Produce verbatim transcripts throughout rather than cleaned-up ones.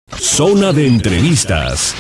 Zona de entrevistas.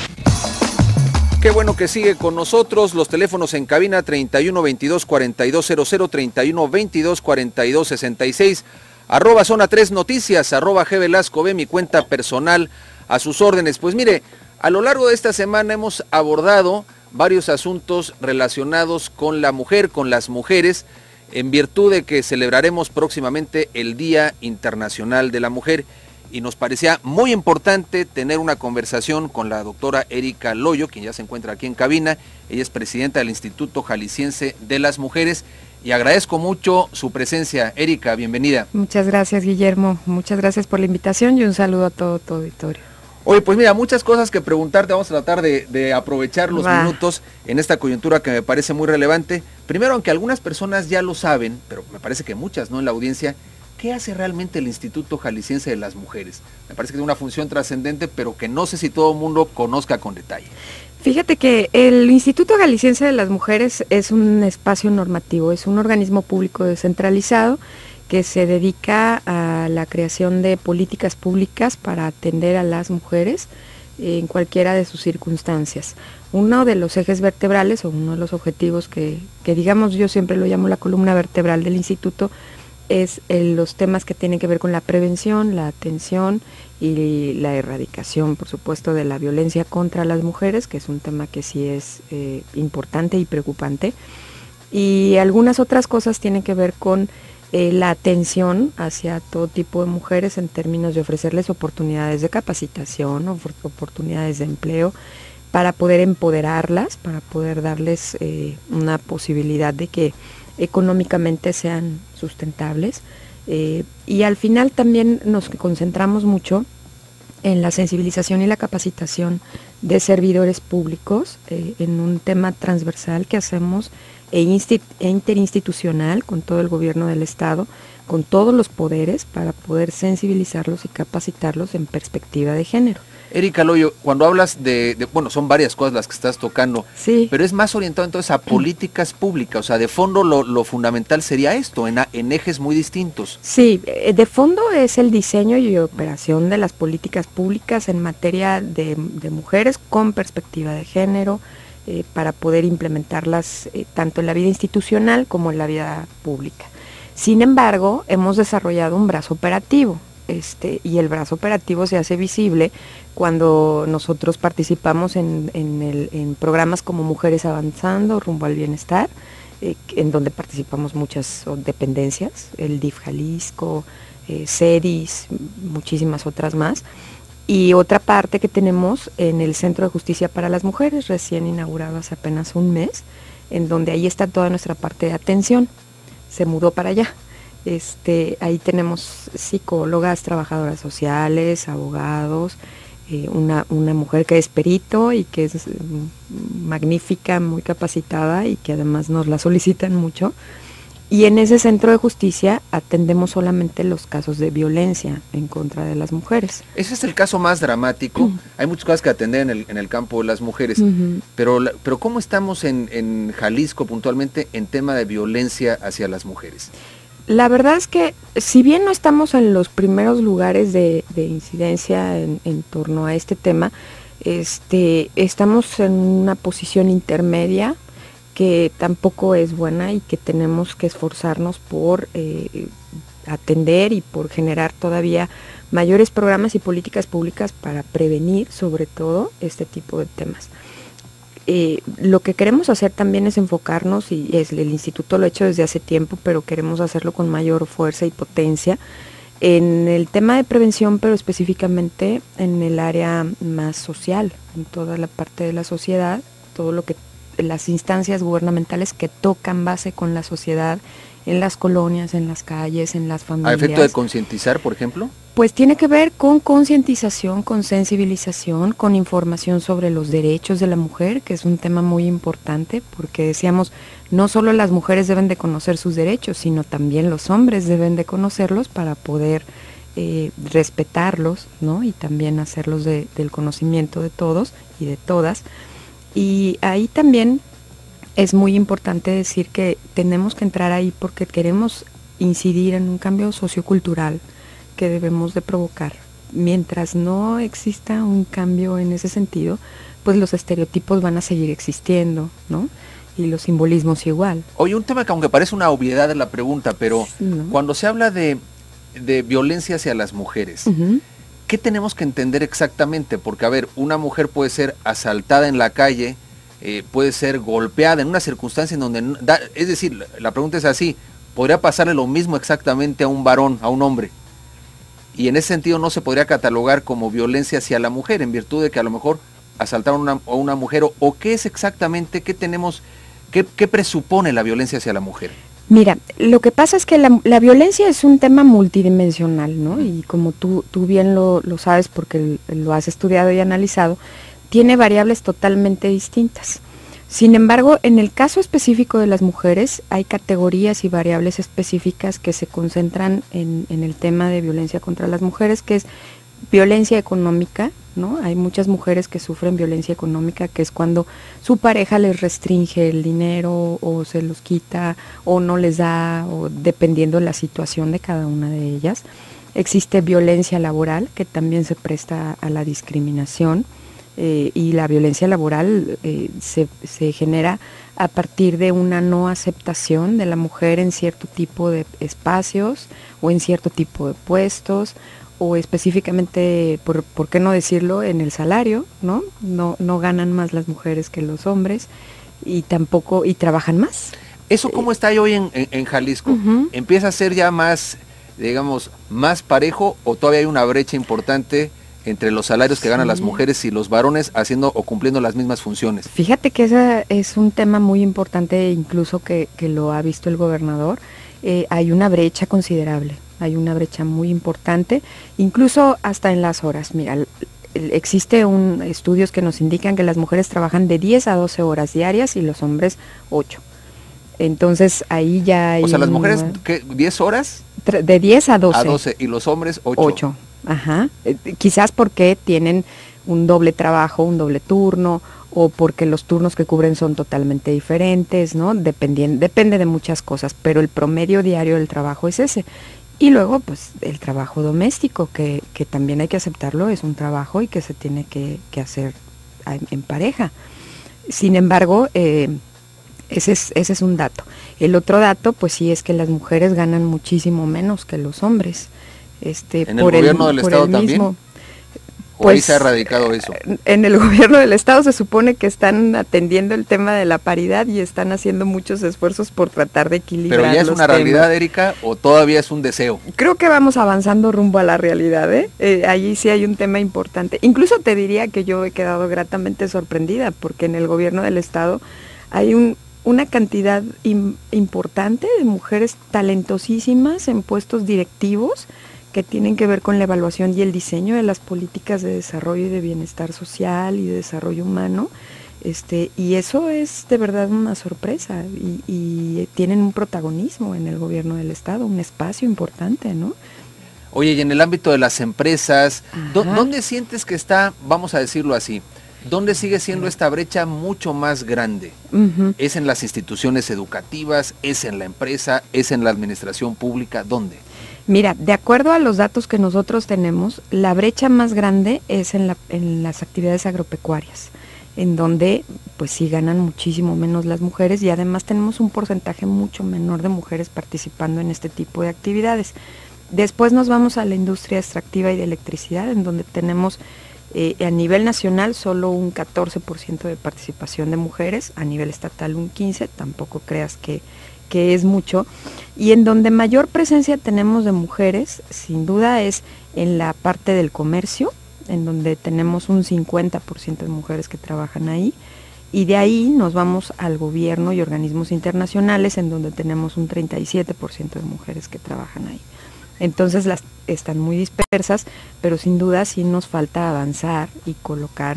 Qué bueno que sigue con nosotros. Los teléfonos en cabina treinta y uno veintidós cuarenta y dos cero cero, treinta y uno veintidós cuarenta y dos sesenta y seis, arroba Zona tres Noticias, arroba G Velasco B, mi cuenta personal, a sus órdenes. Pues mire, a lo largo de esta semana hemos abordado varios asuntos relacionados con la mujer, con las mujeres, en virtud de que celebraremos próximamente el Día Internacional de la Mujer. Y nos parecía muy importante tener una conversación con la doctora Erika Loyo, quien ya se encuentra aquí en cabina. Ella es presidenta del Instituto Jalisciense de las Mujeres y agradezco mucho su presencia. Erika, bienvenida. Muchas gracias, Guillermo. Muchas gracias por la invitación y un saludo a todo tu auditorio. Oye, pues mira, muchas cosas que preguntarte. Vamos a tratar de, de aprovechar los Va. minutos en esta coyuntura que me parece muy relevante. Primero, aunque algunas personas ya lo saben, pero me parece que muchas no en la audiencia, ¿qué hace realmente el Instituto Jalisciense de las Mujeres? Me parece que tiene una función trascendente, pero que no sé si todo el mundo conozca con detalle. Fíjate que el Instituto Jalisciense de las Mujeres es un espacio normativo, es un organismo público descentralizado que se dedica a la creación de políticas públicas para atender a las mujeres en cualquiera de sus circunstancias. Uno de los ejes vertebrales, o uno de los objetivos que, que digamos, yo siempre lo llamo la columna vertebral del instituto, es eh, los temas que tienen que ver con la prevención, la atención y la erradicación, por supuesto, de la violencia contra las mujeres, que es un tema que sí es eh, importante y preocupante. Y algunas otras cosas tienen que ver con eh, la atención hacia todo tipo de mujeres en términos de ofrecerles oportunidades de capacitación, oportunidades de empleo, para poder empoderarlas, para poder darles eh, una posibilidad de que económicamente sean sustentables, eh, y al final también nos concentramos mucho en la sensibilización y la capacitación de servidores públicos, eh, en un tema transversal que hacemos e, insti- e interinstitucional con todo el gobierno del estado, con todos los poderes, para poder sensibilizarlos y capacitarlos en perspectiva de género. Erika Loyo, cuando hablas de, de, bueno, son varias cosas las que estás tocando, sí, pero es más orientado entonces a políticas públicas, o sea, de fondo lo, lo fundamental sería esto, en, en ejes muy distintos. Sí, de fondo es el diseño y operación de las políticas públicas en materia de, de mujeres con perspectiva de género, eh, para poder implementarlas eh, tanto en la vida institucional como en la vida pública. Sin embargo, hemos desarrollado un brazo operativo. Este, y el brazo operativo se hace visible cuando nosotros participamos en, en, el, en programas como Mujeres Avanzando, Rumbo al Bienestar, eh, en donde participamos muchas dependencias, el D I F Jalisco, eh, CEDIS, muchísimas otras más. Y otra parte que tenemos en el Centro de Justicia para las Mujeres, recién inaugurado hace apenas un mes, en donde ahí está toda nuestra parte de atención. Se mudó para allá. Este, ahí tenemos psicólogas, trabajadoras sociales, abogados, eh, una, una mujer que es perito y que es mm, magnífica, muy capacitada y que además nos la solicitan mucho. Y en ese centro de justicia atendemos solamente los casos de violencia en contra de las mujeres. Ese es el caso más dramático. Uh-huh. Hay muchas cosas que atender en el, en el campo de las mujeres, uh-huh. pero, pero ¿cómo estamos en, en Jalisco puntualmente en tema de violencia hacia las mujeres? La verdad es que si bien no estamos en los primeros lugares de, de incidencia en, en torno a este tema, este, estamos en una posición intermedia que tampoco es buena y que tenemos que esforzarnos por eh, atender y por generar todavía mayores programas y políticas públicas para prevenir sobre todo este tipo de temas. Eh, lo que queremos hacer también es enfocarnos, y es, el instituto lo ha hecho desde hace tiempo, pero queremos hacerlo con mayor fuerza y potencia, en el tema de prevención, pero específicamente en el área más social, en toda la parte de la sociedad, todo lo que las instancias gubernamentales que tocan base con la sociedad, en las colonias, en las calles, en las familias. ¿A efecto de concientizar, por ejemplo? Pues tiene que ver con concientización, con sensibilización, con información sobre los derechos de la mujer, que es un tema muy importante, porque decíamos, no solo las mujeres deben de conocer sus derechos, sino también los hombres deben de conocerlos para poder eh, respetarlos, ¿no? Y también hacerlos de, del conocimiento de todos y de todas. Y ahí también es muy importante decir que tenemos que entrar ahí porque queremos incidir en un cambio sociocultural que debemos de provocar mientras no exista un cambio en ese sentido, pues los estereotipos van a seguir existiendo, ¿no? Y los simbolismos igual. Oye, un tema que aunque parece una obviedad en la pregunta, pero sí, ¿no? Cuando se habla de, de violencia hacia las mujeres, uh-huh. ¿qué tenemos que entender exactamente? Porque, a ver, una mujer puede ser asaltada en la calle, eh, puede ser golpeada en una circunstancia en donde... Da, es decir, la pregunta es así, ¿podría pasarle lo mismo exactamente a un varón, a un hombre? Y en ese sentido no se podría catalogar como violencia hacia la mujer, en virtud de que a lo mejor asaltaron a una, a una mujer, o, o qué es exactamente, qué tenemos... ¿Qué, ¿Qué presupone la violencia hacia la mujer? Mira, lo que pasa es que la, la violencia es un tema multidimensional, ¿no? Y como tú, tú bien lo, lo sabes porque lo has estudiado y analizado, tiene variables totalmente distintas. Sin embargo, en el caso específico de las mujeres, hay categorías y variables específicas que se concentran en, en el tema de violencia contra las mujeres, que es violencia económica, ¿no? Hay muchas mujeres que sufren violencia económica, que es cuando su pareja les restringe el dinero o se los quita o no les da, o dependiendo de la situación de cada una de ellas. Existe violencia laboral, que también se presta a la discriminación, eh, y la violencia laboral eh, se, se genera a partir de una no aceptación de la mujer en cierto tipo de espacios o en cierto tipo de puestos, o específicamente, por, por qué no decirlo, en el salario, ¿no? No, no ganan más las mujeres que los hombres y tampoco, y trabajan más. ¿Eso cómo está hoy en, en, en Jalisco? Uh-huh. ¿Empieza a ser ya más, digamos, más parejo o todavía hay una brecha importante entre los salarios que sí. ganan las mujeres y los varones haciendo o cumpliendo las mismas funciones? Fíjate que ese es un tema muy importante, incluso que, que lo ha visto el gobernador. Eh, hay una brecha considerable. Hay una brecha muy importante, incluso hasta en las horas. Mira, existe un, estudios que nos indican que las mujeres trabajan de diez a doce horas diarias y los hombres ocho. Entonces ahí ya hay... O sea, las mujeres, ¿qué, diez horas? De diez a doce. A doce, y los hombres ocho. ocho, ajá. Eh, quizás porque tienen un doble trabajo, un doble turno, o porque los turnos que cubren son totalmente diferentes, ¿no? Dependien, depende de muchas cosas, pero el promedio diario del trabajo es ese. Y luego, pues, el trabajo doméstico, que, que también hay que aceptarlo, es un trabajo y que se tiene que, que hacer en, en pareja. Sin embargo, eh, ese, es, ese es un dato. El otro dato, pues sí, es que las mujeres ganan muchísimo menos que los hombres. Este, ¿En el por gobierno el, del Estado también? Mismo, Pues, ahí se ha erradicado eso. En el gobierno del Estado se supone que están atendiendo el tema de la paridad y están haciendo muchos esfuerzos por tratar de equilibrar. ¿Pero ya es una temas. realidad, Erika, o todavía es un deseo? Creo que vamos avanzando rumbo a la realidad, ¿eh? Eh, allí sí hay un tema importante. Incluso te diría que yo he quedado gratamente sorprendida, porque en el gobierno del Estado hay un, una cantidad im, importante de mujeres talentosísimas en puestos directivos, que tienen que ver con la evaluación y el diseño de las políticas de desarrollo y de bienestar social y de desarrollo humano, este, y eso es de verdad una sorpresa, y, y tienen un protagonismo en el gobierno del Estado, un espacio importante, ¿no? Oye, y en el ámbito de las empresas, ¿dónde sientes que está, vamos a decirlo así, dónde sigue siendo esta brecha mucho más grande? Uh-huh. ¿Es en las instituciones educativas, es en la empresa, es en la administración pública? ¿Dónde? Mira, de acuerdo a los datos que nosotros tenemos, la brecha más grande es en, la, en las actividades agropecuarias, en donde pues sí ganan muchísimo menos las mujeres, y además tenemos un porcentaje mucho menor de mujeres participando en este tipo de actividades. Después nos vamos a la industria extractiva y de electricidad, en donde tenemos eh, a nivel nacional solo un catorce por ciento de participación de mujeres, a nivel estatal un quince por ciento, tampoco creas que... que es mucho, y en donde mayor presencia tenemos de mujeres, sin duda, es en la parte del comercio, en donde tenemos un cincuenta por ciento de mujeres que trabajan ahí, y de ahí nos vamos al gobierno y organismos internacionales, en donde tenemos un treinta y siete por ciento de mujeres que trabajan ahí. Entonces las están muy dispersas, pero sin duda sí nos falta avanzar y colocar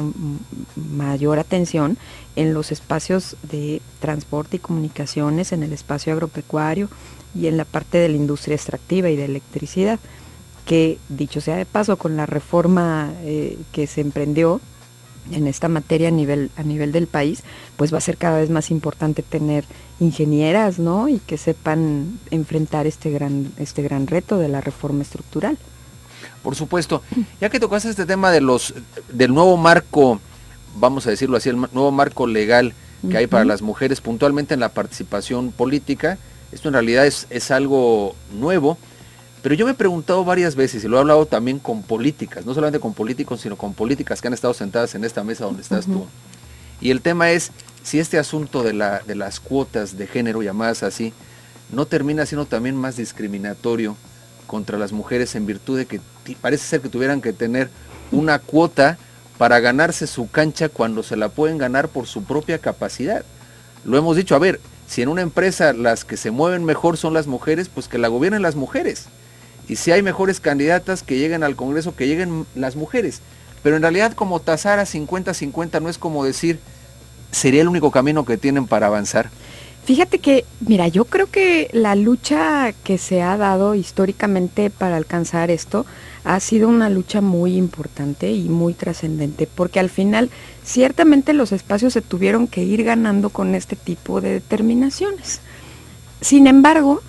mayor atención en los espacios de transporte y comunicaciones, en el espacio agropecuario y en la parte de la industria extractiva y de electricidad, que dicho sea de paso, con la reforma eh, que se emprendió en esta materia a nivel, a nivel del país, pues va a ser cada vez más importante tener ingenieras, ¿no? Y que sepan enfrentar este gran, este gran reto de la reforma estructural. Por supuesto. Ya que tocaste este tema de los del nuevo marco, vamos a decirlo así, el nuevo marco legal que uh-huh. hay para las mujeres puntualmente en la participación política, esto en realidad es, es algo nuevo, pero yo me he preguntado varias veces, y lo he hablado también con políticas, no solamente con políticos, sino con políticas que han estado sentadas en esta mesa donde estás uh-huh. tú. Y el tema es si este asunto de, la, de las cuotas de género, llamadas así, no termina siendo también más discriminatorio contra las mujeres en virtud de que parece ser que tuvieran que tener una cuota para ganarse su cancha cuando se la pueden ganar por su propia capacidad. Lo hemos dicho, a ver, si en una empresa las que se mueven mejor son las mujeres, pues que la gobiernen las mujeres. Y si hay mejores candidatas que lleguen al Congreso, que lleguen las mujeres. Pero en realidad como tasar a cincuenta cincuenta no es como decir, ¿sería el único camino que tienen para avanzar? Fíjate que, mira, yo creo que la lucha que se ha dado históricamente para alcanzar esto ha sido una lucha muy importante y muy trascendente, porque al final ciertamente los espacios se tuvieron que ir ganando con este tipo de determinaciones. Sin embargo,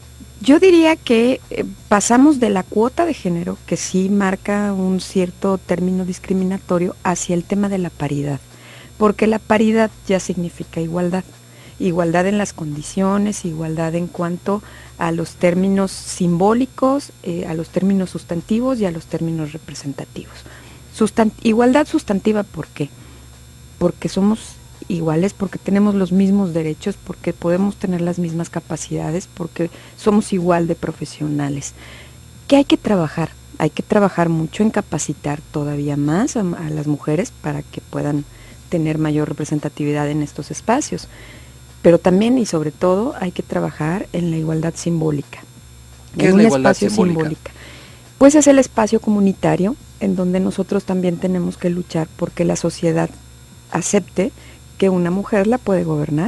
yo diría que eh, pasamos de la cuota de género, que sí marca un cierto término discriminatorio, hacia el tema de la paridad, porque la paridad ya significa igualdad. Igualdad en las condiciones, igualdad en cuanto a los términos simbólicos, eh, a los términos sustantivos y a los términos representativos. Sustant- igualdad sustantiva, ¿por qué? Porque somos iguales, porque tenemos los mismos derechos, porque podemos tener las mismas capacidades, porque somos igual de profesionales. ¿Qué hay que trabajar? Hay que trabajar mucho en capacitar todavía más a, a las mujeres para que puedan tener mayor representatividad en estos espacios. Pero también y sobre todo hay que trabajar en la igualdad simbólica. ¿Qué es la igualdad simbólica? simbólica? Pues es el espacio comunitario en donde nosotros también tenemos que luchar porque la sociedad acepte que una mujer la puede gobernar.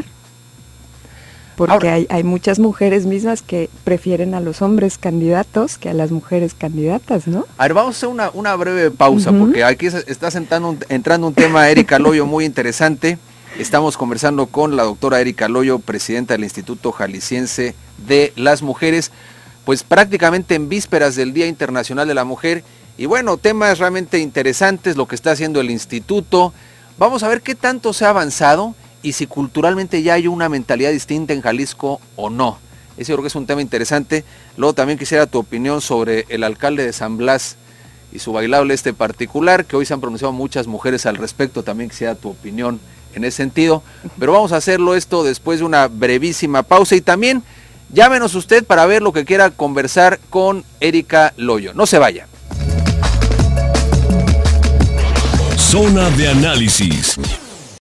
Porque Ahora, hay, hay muchas mujeres mismas que prefieren a los hombres candidatos que a las mujeres candidatas, ¿no? A ver, vamos a hacer una, una breve pausa, uh-huh. porque aquí está entrando un, entrando un tema, Erika Loyo, muy interesante. Estamos conversando con la doctora Erika Loyo, presidenta del Instituto Jalisciense de las Mujeres, pues prácticamente en vísperas del Día Internacional de la Mujer. Y bueno, temas realmente interesantes, lo que está haciendo el instituto. Vamos a ver qué tanto se ha avanzado y si culturalmente ya hay una mentalidad distinta en Jalisco o no. Ese creo que es un tema interesante. Luego también quisiera tu opinión sobre el alcalde de San Blas y su bailable este particular, que hoy se han pronunciado muchas mujeres al respecto. También quisiera tu opinión en ese sentido, pero vamos a hacerlo esto después de una brevísima pausa y también llámenos usted para ver lo que quiera conversar con Erika Loyo. No se vaya. Zona de análisis.